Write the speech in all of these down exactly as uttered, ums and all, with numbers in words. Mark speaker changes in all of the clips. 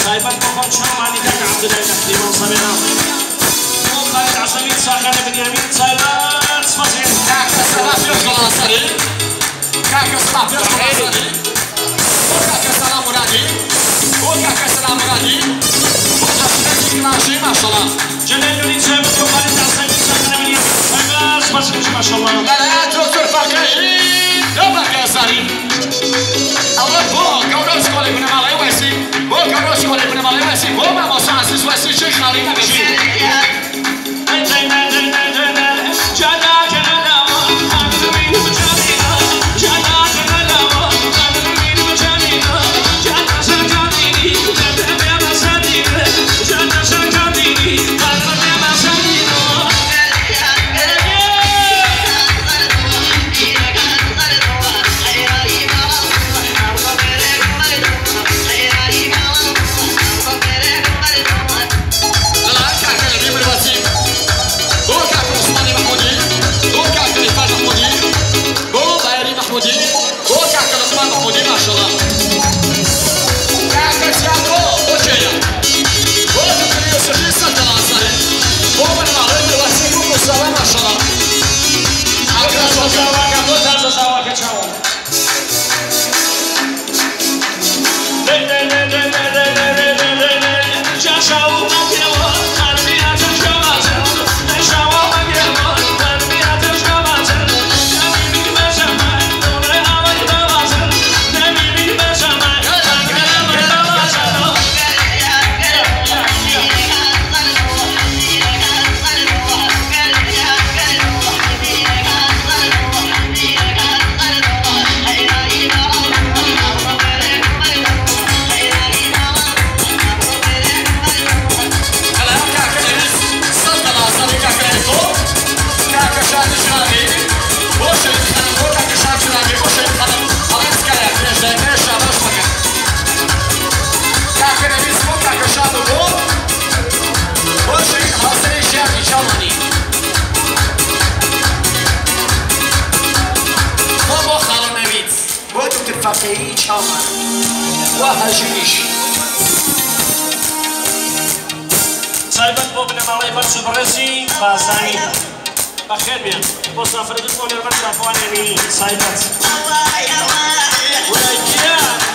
Speaker 1: سايبك بكم شمالي كاك عبد الله نحكي منصبنا وخالد عشميت ساخن بنيامين سايبات فصيل
Speaker 2: كاك السلام يخلص سريع كاك السلام يخلص سريع وكاك السلام مرادي وكاك السلام مرادي وحسنتك ماشي ما شاء الله
Speaker 1: جلال يريد سايبك وخالد عشميت ساخن بنيامين سايبات فصيل ما شاء الله
Speaker 2: لا لا دكتور فاكهي يبقى يا سريع الله بوك أوروس كولي بنا مالي ويسي بوك أوروس كولي بنا مالي ويسي بوك ما مصاصص ويسي شيخ خالي نبيشي فقيهی چامن و هجیش
Speaker 1: سایبت بابن مالای برسو برسی بازانی بخیر بیان بس نفردی کنی رو برسو افوانی سایبت ولایکیان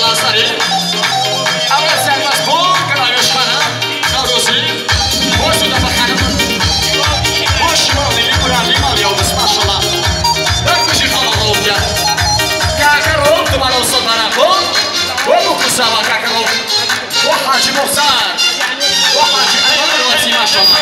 Speaker 2: سری اول سرباز کن کلاویش خانم نوروزی خوش بوده بخانم خوش مالی مرادی مالی آبس ماشالله در کشی خانم رو بیاد کاکا رو دوباره اصلا برم کن و بکسا و کاکا رو و حاجی مختار و حاجی ایمان روزی ماشالله